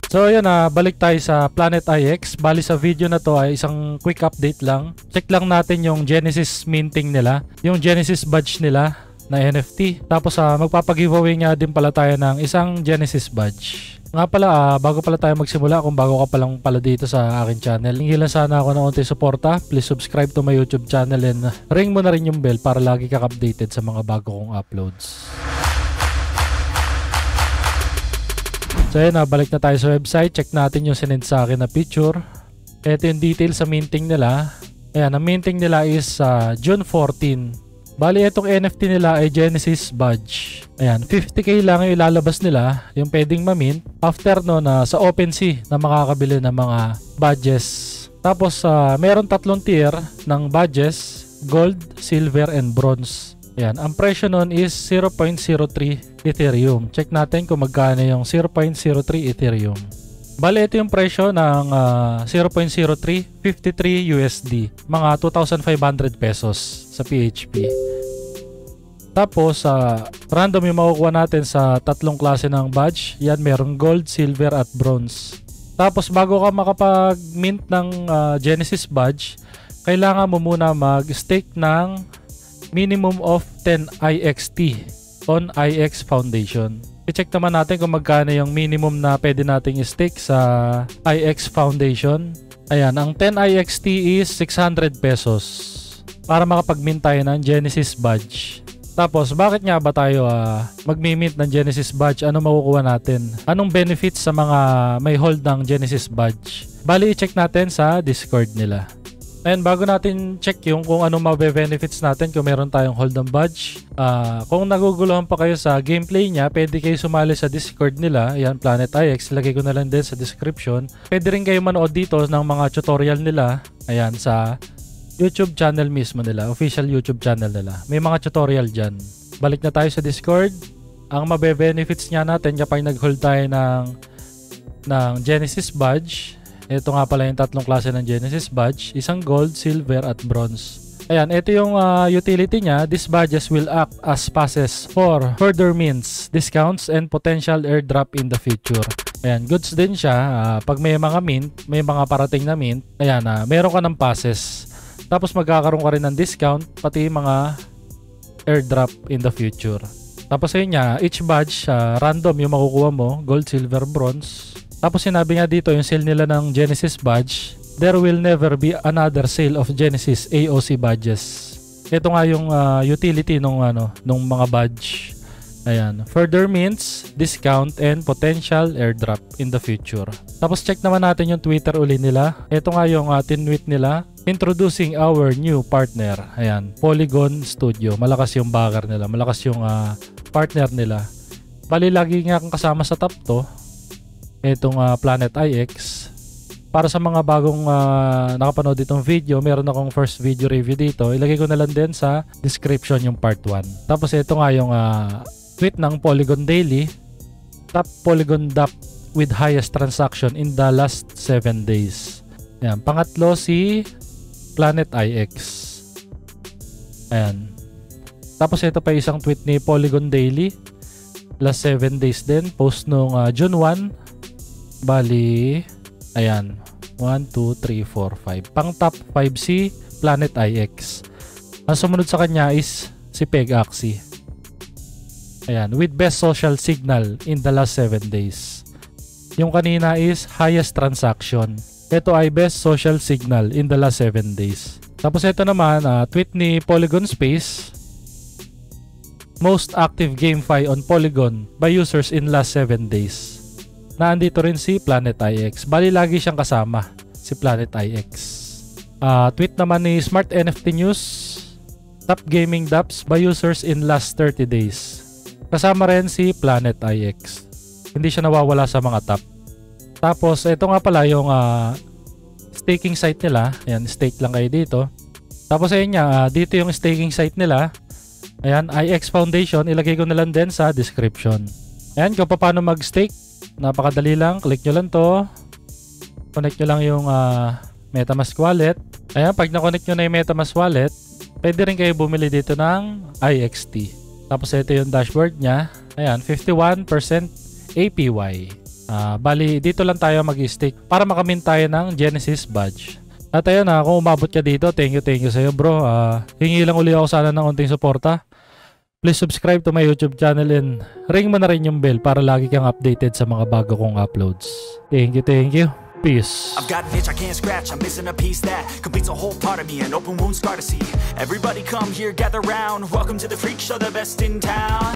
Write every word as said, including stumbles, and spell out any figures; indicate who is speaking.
Speaker 1: So ayan na, balik tayo sa Planet I X. Bali sa video na to ay isang quick update lang. Check lang natin yung Genesis minting nila, yung Genesis badge nila na N F T. Tapos uh, magpapag-giveaway nga din pala tayo ng isang Genesis badge. Nga pala, uh, bago pala tayo magsimula, kung bago ka pa lang pala dito sa akin channel, hingilan sana ako ng unti suporta. Please subscribe to my YouTube channel and ring mo na rin yung bell para lagi ka updated sa mga bago kong uploads. So ayan na, balik na tayo sa website. Check natin yung sinend sa akin na picture. Ito yung details sa minting nila. Ayan, ang minting nila is uh, June fourteen. Bali, itong N F T nila ay Genesis badge. Ayan, fifty K lang yung ilalabas nila, yung pwedeng mamint. After no, na sa OpenSea na makakabili ng mga badges. Tapos, uh, meron tatlong tier ng badges: gold, silver, and bronze. Ayan, ang presyo nun is zero point zero three Ethereum. Check natin kung magkano yung zero point zero three Ethereum. Bali, ito yung presyo ng uh, zero point zero three, fifty-three U S D. Mga two thousand five hundred pesos sa P H P. Tapos, uh, random yung makukuha natin sa tatlong klase ng badge. Yan, merong gold, silver, at bronze. Tapos, bago ka makapag-mint ng uh, Genesis badge, kailangan mo muna mag-stake ng minimum of ten I X T on I X Foundation. I-check naman natin kung magkano yung minimum na pwede nating i-stake sa I X Foundation. Ayan, ang ten I X T is six hundred pesos para makapag-mint tayo ng Genesis badge. Tapos, bakit nga ba tayo uh, mag-mint ng Genesis badge? Ano makukuha natin? Anong benefits sa mga may hold ng Genesis badge? Bali, i-check natin sa Discord nila. And bago natin check yung kung ano mabe-benefits natin kung meron tayong hold ng badge, uh, kung naguguluhan pa kayo sa gameplay niya, pwede kayo sumali sa Discord nila. Ayan, Planet I X, lagay ko na lang din sa description. Pwede rin kayo manood dito ng mga tutorial nila. Ayan, sa YouTube channel mismo nila, official YouTube channel nila. May mga tutorial dyan. Balik na tayo sa Discord. Ang mabe-benefits niya natin kapag nag-hold tayo ng, ng Genesis badge. Ito nga pala yung tatlong klase ng Genesis badge. Isang gold, silver, at bronze. Ayan, ito yung uh, utility niya. These badges will act as passes for further mints, discounts, and potential airdrop in the future. Ayan, goods din siya. Uh, pag may mga mint, may mga parating na mint, ayan, uh, meron ka ng passes. Tapos magkakaroon ka rin ng discount, pati mga airdrop in the future. Tapos ayun nga, each badge, uh, random yung makukuha mo. Gold, silver, bronze. Tapos sinabi nga dito yung sale nila ng Genesis badge, there will never be another sale of Genesis A O C badges. Ito nga yung uh, utility nung ano, nung mga badge. Ayan, further mints, discount, and potential airdrop in the future. Tapos check naman natin yung Twitter uli nila. Ito nga yung uh, tinweet nila. Introducing our new partner. Ayan, Polygon Studio. Malakas yung backer nila, malakas yung uh, partner nila. Bali, lagi nga kang kasama sa top to. Itong uh, Planet I X. Para sa mga bagong uh, nakapanood itong video, meron akong first video review dito. Ilagay ko na lang din sa description yung part one. Tapos ito nga yung uh, tweet ng Polygon Daily. Top Polygon D A P with highest transaction in the last seven days. Ayan, pangatlo si Planet I X. Ayan. Tapos ito pa isang tweet ni Polygon Daily. Last seven days din. Post nung uh, June first. Bali, ayan, one, two, three, four, five. Pang top five si Planet I X. Ang sumunod sa kanya is si Pegaxi. Ayan, with best social signal in the last seven days. Yung kanina is highest transaction. Ito ay best social signal in the last seven days. Tapos ito naman, uh, tweet ni Polygon Space. Most active GameFi on Polygon by users in last seven days. Na andito rin si Planet I X. Bali, lagi siyang kasama, si Planet I X. Uh, tweet naman ni Smart N F T News. Top gaming dApps by users in last thirty days. Kasama rin si Planet I X. Hindi siya nawawala sa mga top. Tapos, ito nga pala yung uh, staking site nila. Ayan, stake lang kayo dito. Tapos, ayun nga, uh, dito yung staking site nila. Ayan, I X Foundation. Ilagay ko na lang din sa description. Ayan, kung paano mag-stake. Napakadali lang. Click nyo lang to. Connect nyo lang yung uh, MetaMask wallet. Ayan, pag na-connect nyo na yung MetaMask wallet, pwede rin kayo bumili dito ng I X T. Tapos ito yung dashboard nya. Ayan, fifty-one percent A P Y. Uh, bali, dito lang tayo mag-stick para makamint tayo ng Genesis badge. At ayun na, kung umabot ka dito, thank you, thank you sa'yo bro. Uh, hingi lang uli ako sana ng unting suporta. Please subscribe to my YouTube channel and ring mo na rin yung bell para lagi kang updated sa mga bago kong uploads. Thank you, thank you. Peace.
Speaker 2: I've got an itch I can't scratch, I'm missing a piece that completes a whole part of me, an open wound scar to see. Everybody come here, gather round, welcome to the freak show, the best in town.